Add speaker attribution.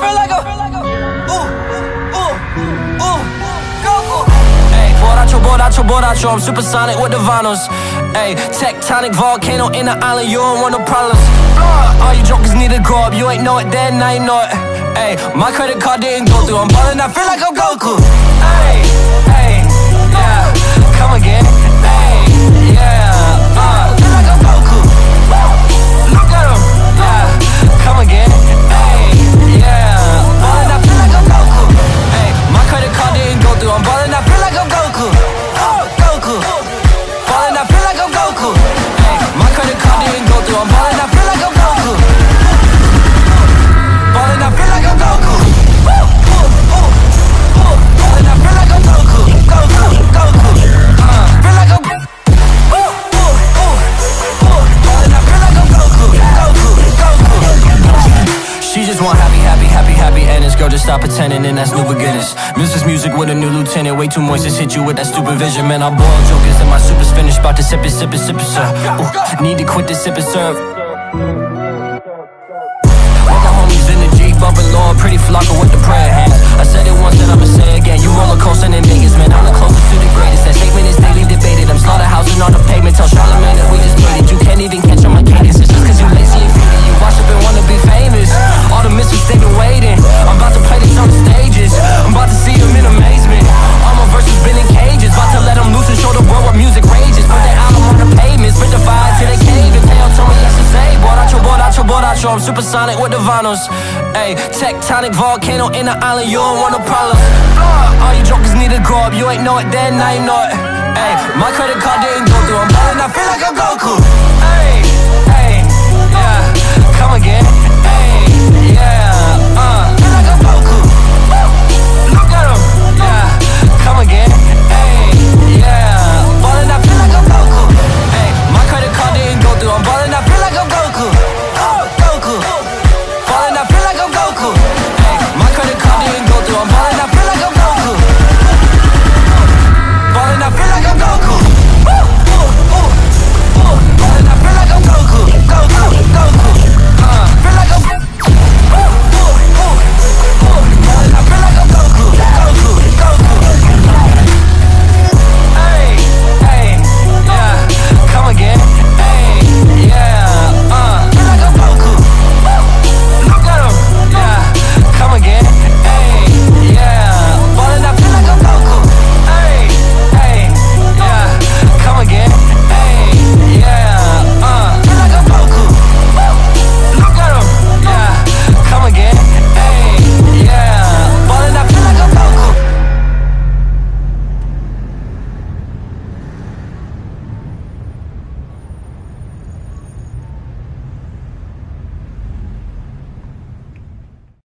Speaker 1: feel like a Goku. Hey, borracho, I'm supersonic with the vinyls. Hey, tectonic volcano in the island, you don't want no problems. All you jokers need to grow up, you ain't know it then, now you know it. Hey, my credit card didn't go through, I'm ballin', I feel like I'm Goku. Hey, yeah, come again. Hey, yeah, feel like I'm Goku. Look at him, yeah, come again. Hey, yeah, ballin', I feel like I'm Goku. Hey, my credit card didn't go through, I'm ballin', I feel like I'm Goku. Goku, ballin', I feel like I'm Goku. Hey, my credit card didn't go through, I'm ballin', I feel like I'm Goku. Ballin', I feel like I'm Goku. Ballin', I feel like I'm Goku. Goku, feel like I'm ballin', I feel like I'm Goku. She just want happy endings. Girl, just stop pretending and that's new beginnings. Mrs. Music with a new lieutenant. Way too moist, just hit you with that stupid vision. Man, I boil jokers and my super's finished. About to sip it, sir. Need to quit this sip and serve. All my homies in the Jeep, bumping low, pretty flocker with the prayer hands. I said it once and I'ma say it again. You roller coasting in Vegas, man. I'm the closest to the greatest. That statement is daily debated. I'm slaughterhousing on the pavement. Tell Charlamagne that we just made it. You can't even catch on my cadence. It's just cause you lazy and greedy. You wash up and wanna be famous. All the misfits, they been waiting. I'm about to play this on the stages. I'm about to see them in amazement. All my verses been in cages. About to let them loose and show the world what music rages. Put that album on the pavement. Spit the fire till they cave. And Teo told me yes to say. Borracho, I'm supersonic with the vinyls. Ay, tectonic volcano in the island, you don't want no problems. All you jokers need to grow up, you ain't know it then, now you know it. Ay, my credit card didn't